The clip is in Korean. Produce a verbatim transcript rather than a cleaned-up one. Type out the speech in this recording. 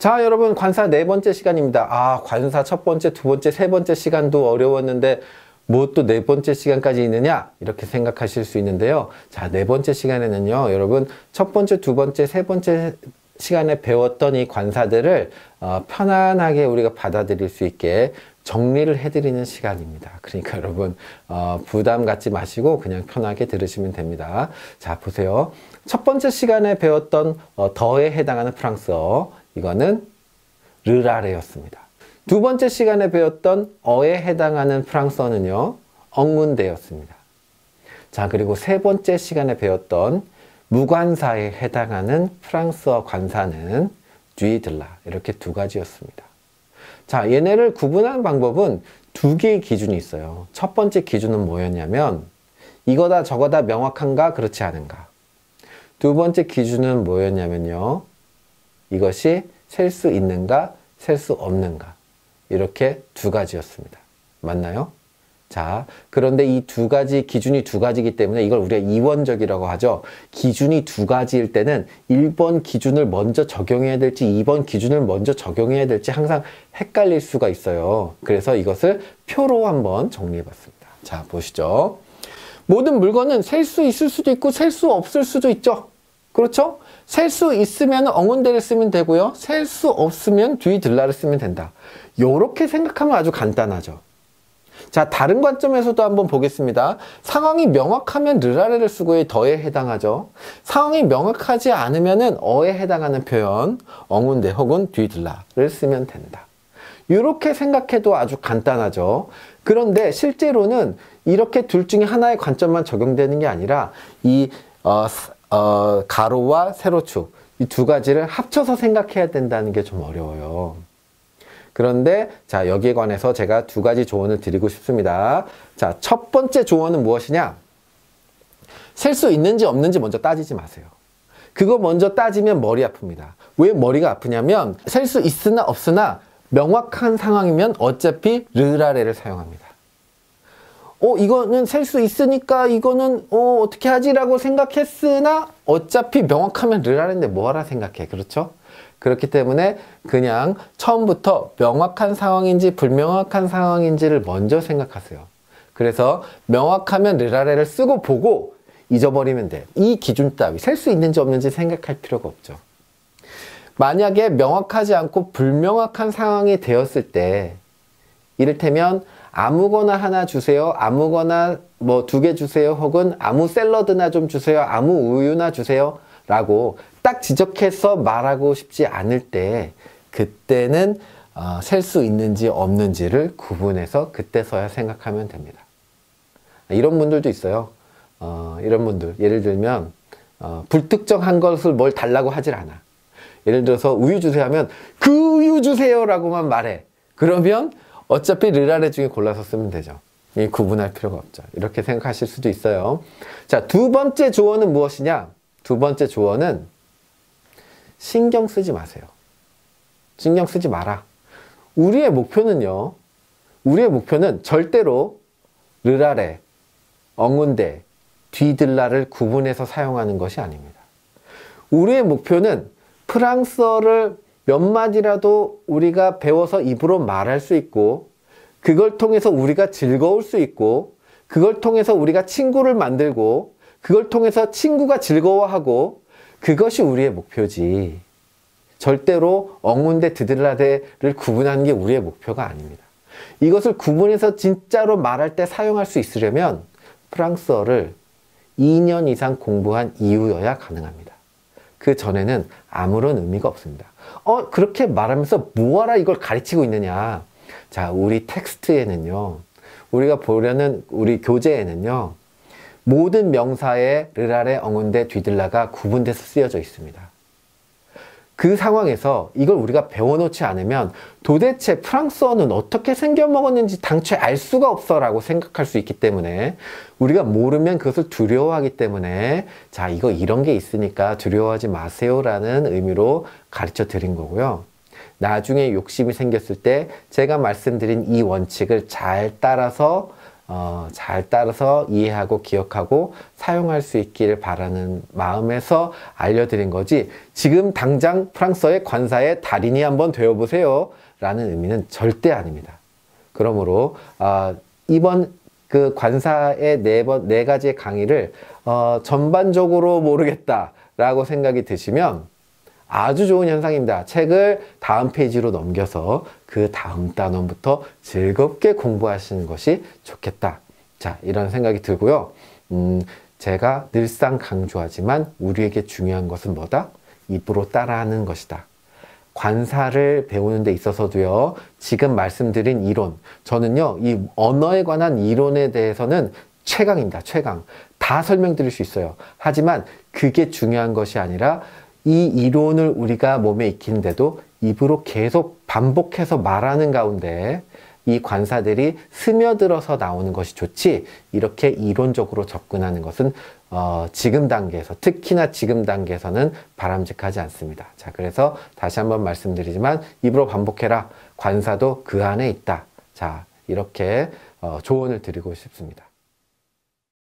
자, 여러분, 관사 네 번째 시간입니다. 아, 관사 첫 번째, 두 번째, 세 번째 시간도 어려웠는데 뭐 또 네 번째 시간까지 있느냐? 이렇게 생각하실 수 있는데요. 자, 네 번째 시간에는요, 여러분, 첫 번째, 두 번째, 세 번째 시간에 배웠던 이 관사들을 어, 편안하게 우리가 받아들일 수 있게 정리를 해드리는 시간입니다. 그러니까 여러분, 어, 부담 갖지 마시고 그냥 편하게 들으시면 됩니다. 자, 보세요. 첫 번째 시간에 배웠던 어, 더에 해당하는 프랑스어, 이거는 르라레였습니다. 두 번째 시간에 배웠던 어에 해당하는 프랑스어는요, 엉문대였습니다. 자, 그리고 세 번째 시간에 배웠던 무관사에 해당하는 프랑스어 관사는 쥐들라, 이렇게 두 가지였습니다. 자, 얘네를 구분하는 방법은 두 개의 기준이 있어요. 첫 번째 기준은 뭐였냐면 이거다 저거다 명확한가 그렇지 않은가. 두 번째 기준은 뭐였냐면요, 이것이 셀 수 있는가 셀 수 없는가. 이렇게 두 가지였습니다. 맞나요? 자, 그런데 이 두 가지, 기준이 두 가지이기 때문에 이걸 우리가 이원적이라고 하죠. 기준이 두 가지일 때는 일 번 기준을 먼저 적용해야 될지 이 번 기준을 먼저 적용해야 될지 항상 헷갈릴 수가 있어요. 그래서 이것을 표로 한번 정리해 봤습니다. 자, 보시죠. 모든 물건은 셀 수 있을 수도 있고 셀 수 없을 수도 있죠. 그렇죠? 셀 수 있으면 엉운대를 쓰면 되고요. 셀 수 없으면 쥐들라를 쓰면 된다. 이렇게 생각하면 아주 간단하죠. 자, 다른 관점에서도 한번 보겠습니다. 상황이 명확하면 르라레를 쓰고의 더에 해당하죠. 상황이 명확하지 않으면은 어에 해당하는 표현, 엉운대 혹은 쥐들라를 쓰면 된다. 이렇게 생각해도 아주 간단하죠. 그런데 실제로는 이렇게 둘 중에 하나의 관점만 적용되는 게 아니라 이 어, 어, 가로와 세로축, 이 두 가지를 합쳐서 생각해야 된다는 게 좀 어려워요. 그런데 자, 여기에 관해서 제가 두 가지 조언을 드리고 싶습니다. 자, 첫 번째 조언은 무엇이냐? 셀 수 있는지 없는지 먼저 따지지 마세요. 그거 먼저 따지면 머리 아픕니다. 왜 머리가 아프냐면 셀 수 있으나 없으나 명확한 상황이면 어차피 르라레를 사용합니다. 어, 이거는 셀 수 있으니까 이거는 어, 어떻게 하지라고 생각했으나 어차피 명확하면 르라레인데 뭐하라 생각해. 그렇죠? 그렇기 때문에 그냥 처음부터 명확한 상황인지 불명확한 상황인지를 먼저 생각하세요. 그래서 명확하면 르라레를 쓰고 보고 잊어버리면 돼. 이 기준 따위 셀 수 있는지 없는지 생각할 필요가 없죠. 만약에 명확하지 않고 불명확한 상황이 되었을 때 이를테면 아무거나 하나 주세요. 아무거나 뭐 두 개 주세요. 혹은 아무 샐러드나 좀 주세요. 아무 우유나 주세요. 라고 딱 지적해서 말하고 싶지 않을 때 그때는 어, 셀 수 있는지 없는지를 구분해서 그때서야 생각하면 됩니다. 이런 분들도 있어요. 어, 이런 분들 예를 들면 어, 불특정한 것을 뭘 달라고 하질 않아. 예를 들어서 우유 주세요 하면 그 우유 주세요 라고만 말해. 그러면 어차피 르라레 중에 골라서 쓰면 되죠. 이 구분할 필요가 없죠. 이렇게 생각하실 수도 있어요. 자, 두 번째 조언은 무엇이냐? 두 번째 조언은 신경 쓰지 마세요. 신경 쓰지 마라. 우리의 목표는요, 우리의 목표는 절대로 르라레, 엉운대, 쥐들라를 구분해서 사용하는 것이 아닙니다. 우리의 목표는 프랑스어를 몇 마디라도 우리가 배워서 입으로 말할 수 있고 그걸 통해서 우리가 즐거울 수 있고 그걸 통해서 우리가 친구를 만들고 그걸 통해서 친구가 즐거워하고 그것이 우리의 목표지. 절대로 엉운대 드들라대를 구분하는 게 우리의 목표가 아닙니다. 이것을 구분해서 진짜로 말할 때 사용할 수 있으려면 프랑스어를 이 년 이상 공부한 이후여야 가능합니다. 그 전에는 아무런 의미가 없습니다. 어, 그렇게 말하면서 뭐하라 이걸 가르치고 있느냐. 자, 우리 텍스트에는요, 우리가 보려는 우리 교재에는요, 모든 명사에 르라레, 엉운대, 쥐들라가 구분돼서 쓰여져 있습니다. 그 상황에서 이걸 우리가 배워놓지 않으면 도대체 프랑스어는 어떻게 생겨먹었는지 당최 알 수가 없어 라고 생각할 수 있기 때문에 우리가 모르면 그것을 두려워하기 때문에 자, 이거 이런 게 있으니까 두려워하지 마세요 라는 의미로 가르쳐 드린 거고요. 나중에 욕심이 생겼을 때 제가 말씀드린 이 원칙을 잘 따라서 어, 잘 따라서 이해하고 기억하고 사용할 수 있기를 바라는 마음에서 알려드린 거지, 지금 당장 프랑스어의 관사의 달인이 한번 되어보세요 라는 의미는 절대 아닙니다. 그러므로 어, 이번 그 관사의 네 번, 네 가지의 강의를 어, 전반적으로 모르겠다 라고 생각이 드시면 아주 좋은 현상입니다. 책을 다음 페이지로 넘겨서 그 다음 단원부터 즐겁게 공부하시는 것이 좋겠다. 자, 이런 생각이 들고요. 음, 제가 늘상 강조하지만 우리에게 중요한 것은 뭐다? 입으로 따라하는 것이다. 관사를 배우는 데 있어서도요, 지금 말씀드린 이론, 저는요, 이 언어에 관한 이론에 대해서는 최강입니다. 최강. 다 설명드릴 수 있어요. 하지만 그게 중요한 것이 아니라 이 이론을 우리가 몸에 익히는데도 입으로 계속 반복해서 말하는 가운데 이 관사들이 스며들어서 나오는 것이 좋지, 이렇게 이론적으로 접근하는 것은 어, 지금 단계에서, 특히나 지금 단계에서는 바람직하지 않습니다. 자, 그래서 다시 한번 말씀드리지만 입으로 반복해라. 관사도 그 안에 있다. 자, 이렇게 어, 조언을 드리고 싶습니다.